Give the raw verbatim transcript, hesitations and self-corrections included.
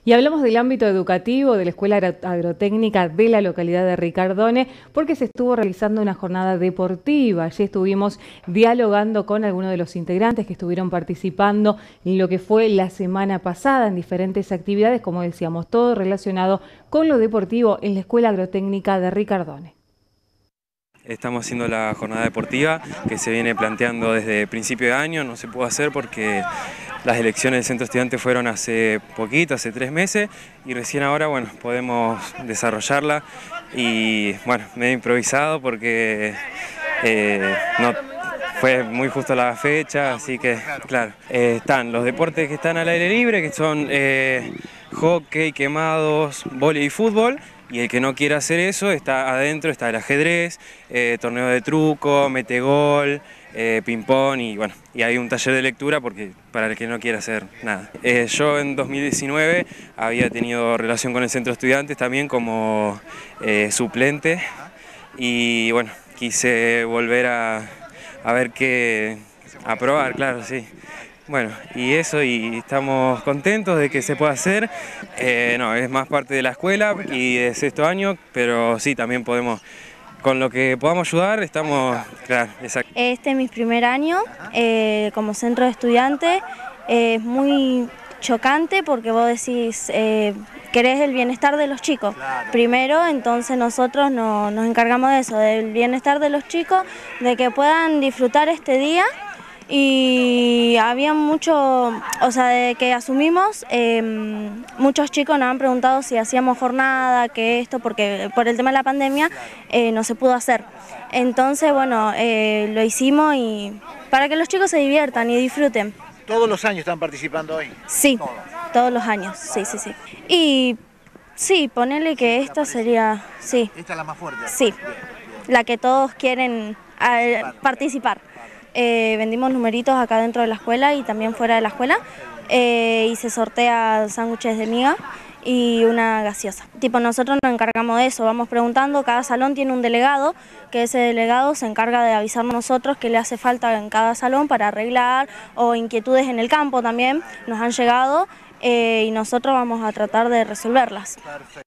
Y hablamos del ámbito educativo de la Escuela Agrotécnica de la localidad de Ricardone, porque se estuvo realizando una jornada deportiva. Allí estuvimos dialogando con algunos de los integrantes que estuvieron participando en lo que fue la semana pasada en diferentes actividades, como decíamos, todo relacionado con lo deportivo en la Escuela Agrotécnica de Ricardone. Estamos haciendo la jornada deportiva que se viene planteando desde principio de año. No se pudo hacer porque las elecciones del centro estudiante fueron hace poquito, hace tres meses, y recién ahora, bueno, podemos desarrollarla. Y bueno, medio improvisado porque eh, no fue muy justo la fecha, así que claro, eh, están los deportes que están al aire libre, que son eh, hockey, quemados, vóley y fútbol. Y el que no quiera hacer eso, está adentro, está el ajedrez, eh, torneo de truco, metegol, eh, ping-pong y bueno, y hay un taller de lectura porque para el que no quiera hacer nada. Eh, yo en dos mil diecinueve había tenido relación con el centro de estudiantes también como eh, suplente y bueno, quise volver a, a ver qué, a probar, claro, sí. Bueno, y eso, y estamos contentos de que se pueda hacer. Eh, no, es más parte de la escuela y de sexto año, pero sí, también podemos, con lo que podamos ayudar, estamos, claro, exacto. Este es mi primer año eh, como centro de estudiantes. Eh, es muy chocante porque vos decís, eh, querés el bienestar de los chicos. Primero, entonces nosotros no, nos encargamos de eso, del bienestar de los chicos, de que puedan disfrutar este día. Y había mucho, o sea, de que asumimos, eh, muchos chicos nos han preguntado si hacíamos jornada, que esto, porque por el tema de la pandemia eh, no se pudo hacer. Entonces, bueno, eh, lo hicimos y para que los chicos se diviertan y disfruten. ¿Todos los años están participando hoy? Sí, todos, todos los años, sí, sí, sí. Y sí, ponele que esta sería, sí. ¿Esta es la más fuerte? Sí, la que todos quieren eh, participar. Eh, vendimos numeritos acá dentro de la escuela y también fuera de la escuela eh, y se sortea sándwiches de miga y una gaseosa. Tipo, nosotros nos encargamos de eso, vamos preguntando, cada salón tiene un delegado, que ese delegado se encarga de avisarnos a nosotros qué le hace falta en cada salón para arreglar, o inquietudes en el campo también nos han llegado eh, y nosotros vamos a tratar de resolverlas. Perfecto.